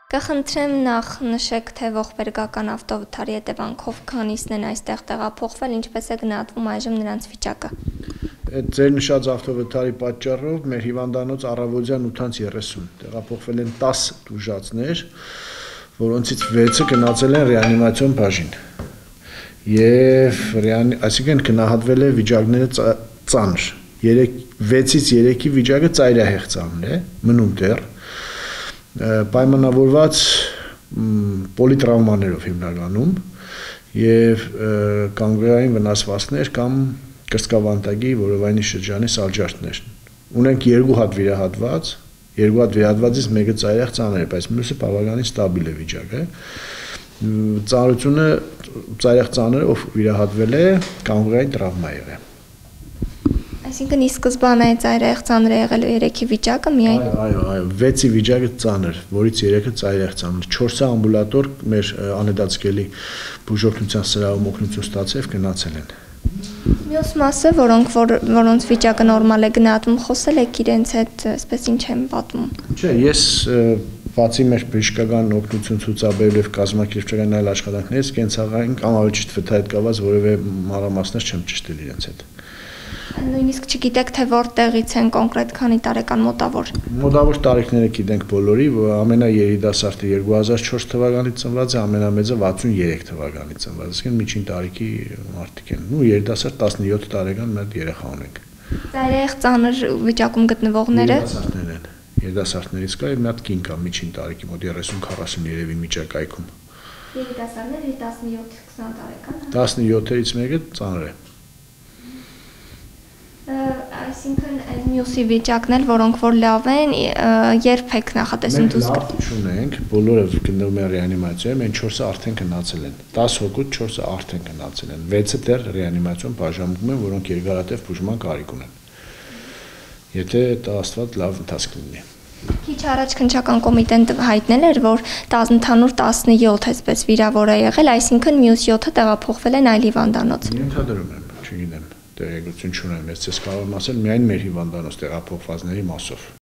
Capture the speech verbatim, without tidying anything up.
Կխնդրեմ նախ նշեք, թե ողբերգական ավտովթարի հետևանքով քանիսն են այստեղ տեղափոխվել, ինչպես է գնահատվում այժմ նրանց վիճակը։ Այդ ձեր նշած ավտովթարի պատճառով մեր հիվանդանոց առավոտյան ութից երեսուն տեղափոխվել են տաս տուժածներ, որոնցից վեցը գնացել են ռեանիմացիոն բաժին։ Եվ այսինքն գնահատվել է վիճակները ծանր։ վեցից երեքի վիճակը ծայրահեղ ծանր է, մնում դեռ պայմանավորված պոլիտրավմաներով հիմնականում եւ կանգրեային վնասվածքներ կամ կրծքավանդակի որովայնի շրջանի սալջարդներ։ Ունենք երկու հատ վիրահատված, երկու հատ վիրահատվածից մեկը ծայրահեղ ծանր է, բայց մյուսը բավականին ստաբիլ է վիճակը։ Ծանրությունը ծայրահեղ ծանր ով վիրահատվել է, կանգրեային տրավմա եղել։ Այսինքն ի սկզբանե ծայրահեղ ծանր է եղել երեքի վիճակը միայն։ Այո, այո, վեցի վիճակը ծանր, որից երեքը ծայրահեղ ծանր։ չորսը ամբուլատոր մեր անհետաձգելի բուժօգնության սրահում օգնություն ստացել եւ գնացել են։ Մյուս մասը, որոնք որոնց վիճակը նորմալ է գնահատվում, խոսել եք իրենց հետ, այսպես ինչ են պատմում։ Չէ, ես բացի մեր բժշկական օգնություն ցուցաբերել եւ կազմակերպչական այլ աշխատանքներից կենցաղային կամ ավելի ճիշտ վթա հետ կապված որևէ մանրամասներ չեմ ճշտել իրենց հետ։ Նույնիսկ չգիտեք, թե որտեղից են կոնկրետ քանի տարեկան մոտավոր։ Մոտավոր տարիքները գիտենք բոլորի, ամենաերիտասարդը երկու հազար չորս թվականից ծնված է, ամենամեծը վաթսուներեք թվականից ծնված, այսինքն միջին տարիքի մարդիկ են։ Ու երիտասարդ տասնյոթ տարեկան մեր երեխա ունենք։ Ծայրահեղ ծանր վիճակում գտնվողները երիտասարդներ են։ Երիտասարդներից կա եւ մի հատ կին կա միջին տարիքի մոտ երեսուն քառասուն երևի միջակայքում։ Երիտասարդները տասնյոթ քսան տարեկան։ տասնյոթերից մեկը ծանր է։ Այսինքն այն մյուսի վիճակն էլ, որոնք որ լավ են, երբ եք նախատեսում դուրս գալ։ Մենք լավ չունենք, բոլորը գտնվում են ռեանիմացիայում, այն չորսը արդեն գնացել են։ տաս հոգուց չորսը արդեն գնացել են։ վեցը դեռ ռեանիմացիոն բաժանվում են, որոնք երկարատև բուժման կարիք ունեն։ Եթե դա Աստված լավ ընթացք լինի։ Քիչ առաջ քննչական կոմիտեն հայտնել էր, որ ընդհանուր տասնյոթ այսպես վիրավոր է եղել, այսինքն մյուս յոթը տեղափոխվել են այլ հիվանդանոց։ Ենթադրում եմ, չգիտեմ, տեղեկություն չունեմ, ես ցես կարող եմ ասել միայն մեր հիվանդանոց տեղափոխվածների մասով։